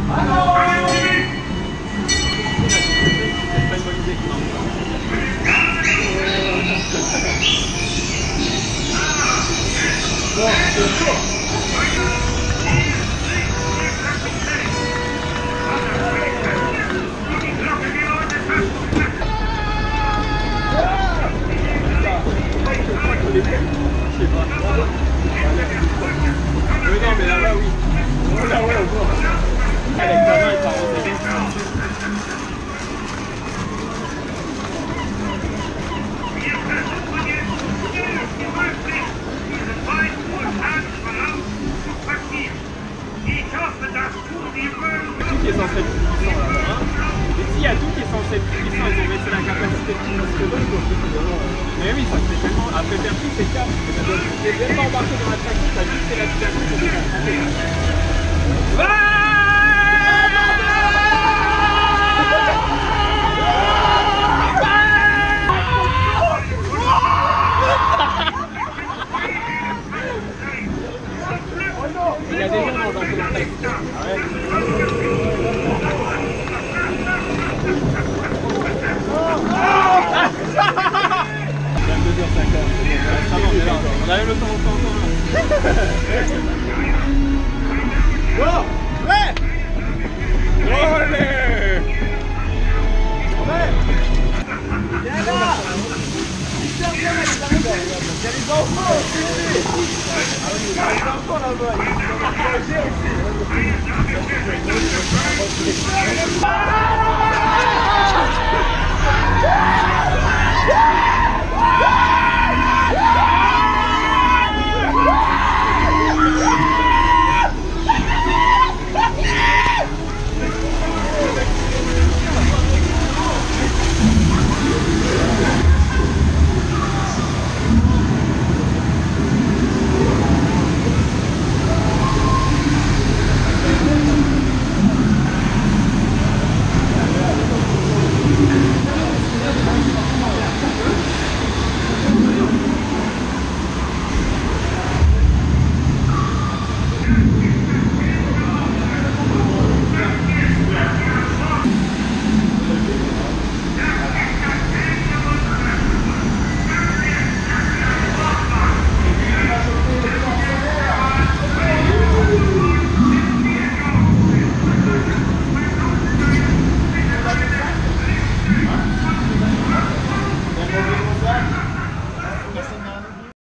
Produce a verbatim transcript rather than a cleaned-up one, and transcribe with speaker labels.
Speaker 1: Qui est censé être puissant là-bas, hein. Et s'il y a tout qui est censé être puissant, ils ont baissé la capacité de mais oui, ça fait tellement. Après faire tout, c'est calme. Tu n'es même pas embarqué dans la traction, tu as juste fait la situation pour déconcentrer. Il y a des gens dans le traction. vingt-deux heures cinquante, ça va, on est là, on arrive le temps, on temps, on temps là. Go! Ouais! Olé! Ouais! Viens là! Super bien, il y a les enfants aussi! Il y a les enfants là-bas, il y a les